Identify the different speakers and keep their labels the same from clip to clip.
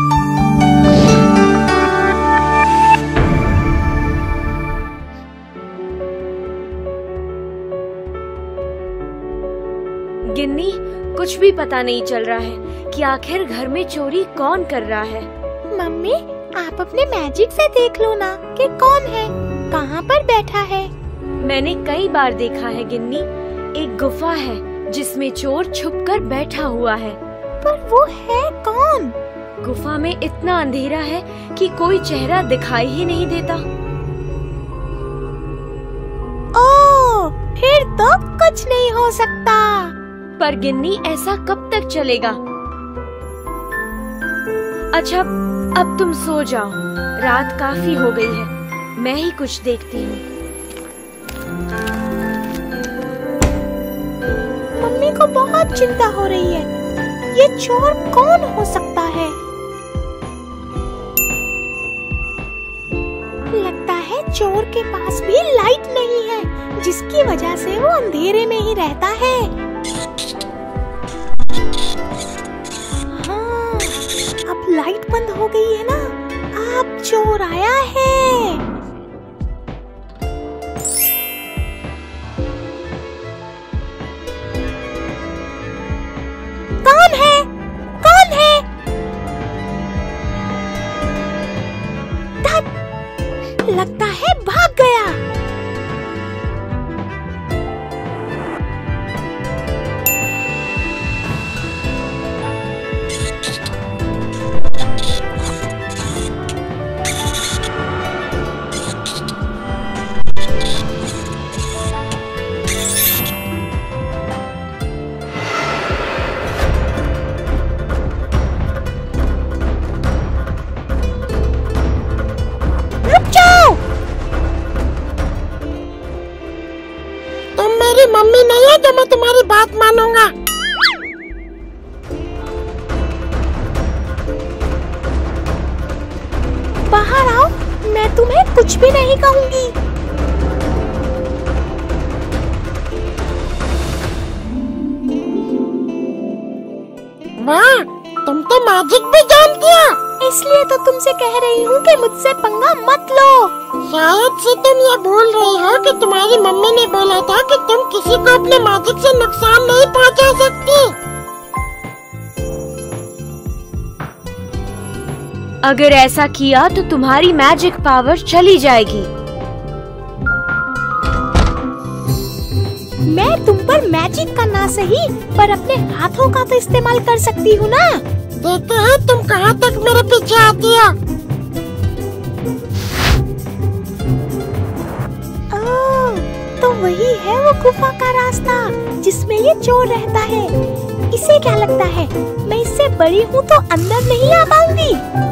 Speaker 1: गिन्नी, कुछ भी पता नहीं चल रहा है कि आखिर घर में चोरी कौन कर रहा है।
Speaker 2: मम्मी, आप अपने मैजिक से देख लो ना कि कौन है, कहाँ पर बैठा है।
Speaker 1: मैंने कई बार देखा है गिन्नी, एक गुफा है जिसमें चोर छुपकर बैठा हुआ है।
Speaker 2: पर वो है कौन?
Speaker 1: गुफा में इतना अंधेरा है कि कोई चेहरा दिखाई ही नहीं देता।
Speaker 2: ओह, फिर तो कुछ नहीं हो सकता।
Speaker 1: पर गिन्नी, ऐसा कब तक चलेगा? अच्छा, अब तुम सो जाओ, रात काफी हो गई है, मैं ही कुछ देखती हूँ।
Speaker 2: मम्मी को बहुत चिंता हो रही है, ये चोर कौन हो सकता है? लगता है चोर के पास भी लाइट नहीं है, जिसकी वजह से वो अंधेरे में ही रहता है। हाँ, अब लाइट बंद हो गई है ना, अब चोर आया है। कौन है? कौन है? लगता है भाग गया। मम्मी नहीं है जो मैं तुम्हारी बात मानूंगा। बाहर आओ, मैं तुम्हें कुछ भी नहीं कहूंगी। वाह, तुम तो मैजिक भी जानती हो। इसलिए तो तुमसे कह रही हूँ कि मुझसे पंगा मत लो। शायद से तुम ये भूल रही हो कि तुम्हारी मम्मी ने बोला था कि तुम किसी को अपने मैजिक से नुकसान नहीं पहुंचा सकती।
Speaker 1: अगर ऐसा किया तो तुम्हारी मैजिक पावर चली जाएगी।
Speaker 2: मैं तुम पर मैजिक का ना सही, पर अपने हाथों का तो इस्तेमाल कर सकती हूँ ना। देखते हैं तुम कहाँ तक मेरे पीछे आती हो। ओह, तो वही है वो गुफा का रास्ता जिसमें ये चोर रहता है। इसे क्या लगता है, मैं इससे बड़ी हूँ तो अंदर नहीं आ पाऊंगी?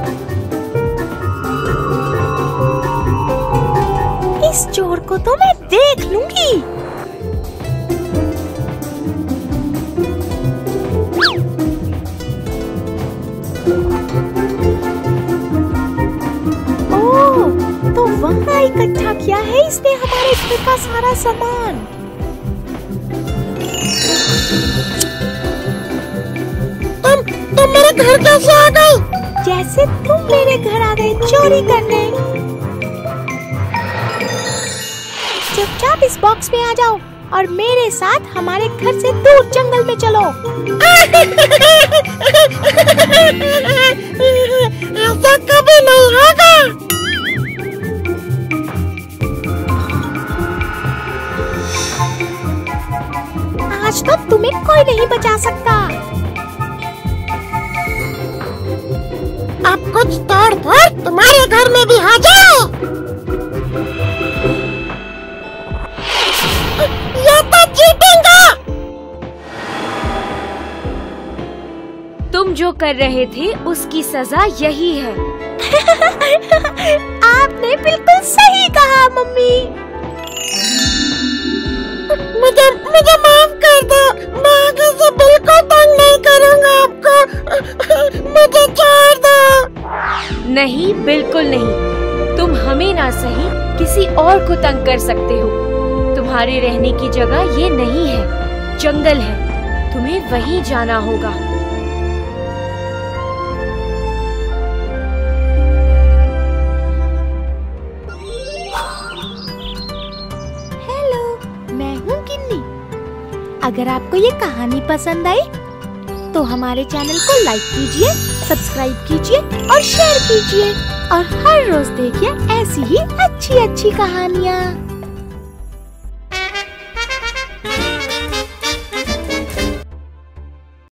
Speaker 2: इस चोर को तो मैं देख लूंगी। तो वहाँ इकट्ठा किया है इसने हमारे घर का सारा सामान। तुम मेरे घर कैसे आ गई? जैसे तुम मेरे घर आ गए चोरी करने। चुपचाप इस बॉक्स में आ जाओ और मेरे साथ हमारे घर से दूर जंगल में चलो। ऐसा कभी नहीं होगा। आज तो तुम्हें कोई नहीं बचा सकता। अब कुछ तोड़-फोड़ तुम्हारे घर में भी हो जाए। ये तो चीटिंग है।
Speaker 1: तुम जो कर रहे थे उसकी सजा यही है।
Speaker 2: आपने बिल्कुल सही कहा मम्मी। मुझे माफ कर दो, मैं आगे से बिल्कुल तंग नहीं करूँगा आपको। मुझे छोड़ दो।
Speaker 1: नहीं, बिल्कुल नहीं। तुम हमें ना सही किसी और को तंग कर सकते हो। तुम्हारे रहने की जगह ये नहीं है, जंगल है, तुम्हें वहीं जाना होगा।
Speaker 2: अगर आपको ये कहानी पसंद आई तो हमारे चैनल को लाइक कीजिए, सब्सक्राइब कीजिए और शेयर कीजिए और हर रोज देखिए ऐसी ही अच्छी अच्छी कहानियाँ।